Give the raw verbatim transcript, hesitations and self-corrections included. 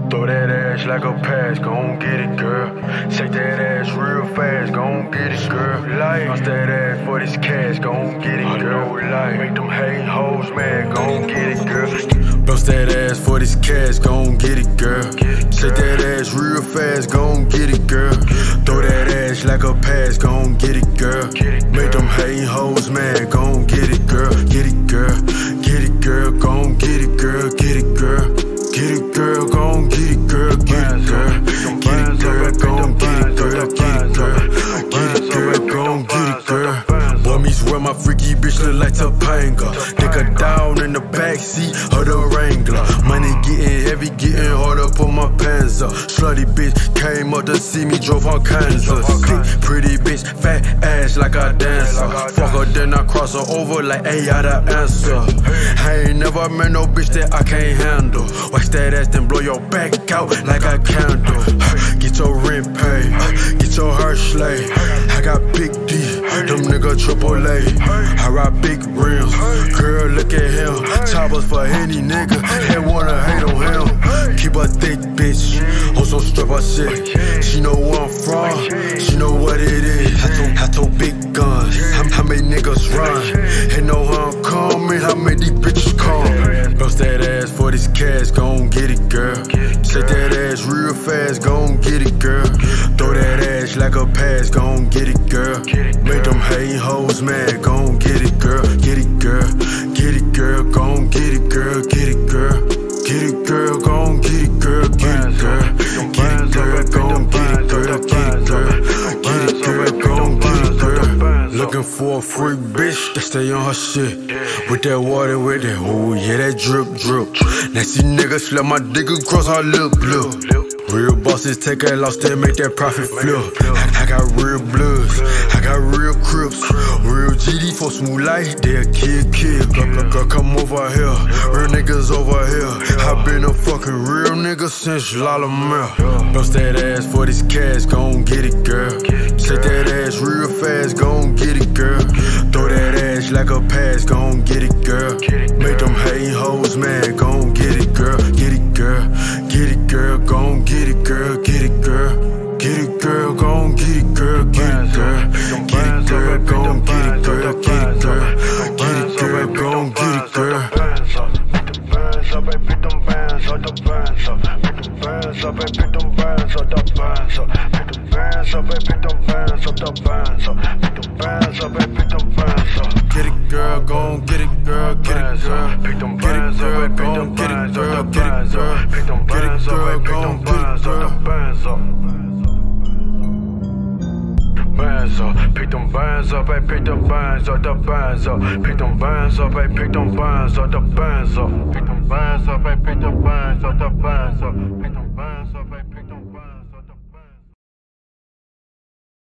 Throw that ass like a pass, gon' get it, girl. Shake that ass real fast, gon' get it, girl. Bounce that ass for this cash, gon' get it, girl. Make them hate hoes mad, gon' get it, girl. Bounce that ass for this cash, gon' get it, girl. Shake that ass real fast, gon' get it, girl. Throw that ass like a pass, gon' get it, girl. Make them hate hoes mad, gon' get it, girl. Get it, girl. Get it, girl. Gon' get it, girl. Get it, girl. Get it, girl. Gon' get it, girl. Get it, girl. Get it, girl. Gon' get it, girl. Get it, girl. Get it, girl. Gon' get it, girl. Boy, me swear my freaky bitch look like Topanga. Take her down in the backseat of the Wrangler. Money getting heavy, getting harder, put my pants up. Slutty bitch came up to see me, drove on Kansas. Thick, pretty bitch, fat ass like a dancer. Fuck her, then I cross her over like, hey, I the answer. I ain't never met no bitch that I can't handle. Wax that ass, then blow your back out like a candle. Get your rent paid, get your hair slayed. I got big D, them nigga triple A. I ride big rims, girl look at him. Choppers for any nigga, they wanna hate on him. Keep a thick bitch, on some stripper shit. She know where I'm from, she know what it is. I told, I told big guns, how, how many niggas run? They know how I'm coming, how many these bitches come. Bounce that ass for this cash, gon' get it, girl. Shake that ass real fast, gon' get it, girl. Throw that ass like a pass, gon' get it, girl. Make them hate hoes mad, gon' get it, girl. Get it, girl. Get it, girl. Gon' get it, girl. Get it, girl. Get it, girl. Gon' get it, girl. Get it, girl. Get it, girl. Gon' get it, girl. Get it, girl. Get it, girl. Gon' get it, girl. Looking for a freak bitch that stay on her shit. With that water, with that, ooh, yeah, that drip, drip. Nasty niggas slap my dick across her lip, lip. Real bosses take a loss, they make that profit flip. I, I got real bloods, I got real crips. Real G D for smooth life, they a kid, kid. Girl, girl, girl, come over here, real niggas over here. I been a fucking real nigga since Lalamere. Bounce that ass for this cash, gon' get it, girl. Shake that ass real fast, gon' get it, girl. Throw that ass like a pass, gon' get it, girl. Make them hate hoes mad, gon' get it, girl. Get it, girl. Get it, girl. Gon' get it, girl. Get it, girl. Get it, girl. Gon' get it, girl. Get it, girl. Get it, girl. Gon' get it, girl. Get it, girl. Get it, girl. Gon' get it, girl. Pick them bands up, pick them bands up, pick them bands up, pick them bands up, pick them bands up, pick them bands up, pick them bands up, pick them bands up, pick them bands up, pick them bands up. Get it, girl, gon' get it, girl, get it, girl. Pick them bands up, pick them bands up, get it, girl. Pick them bands up, pick them bands up, bands up. Bands up, pick them bands up, I pick them bands up, the bands up. Pick them bands up, I pick them bands up, the bands up. Pick them bands up, I pick them bands up, the bands up.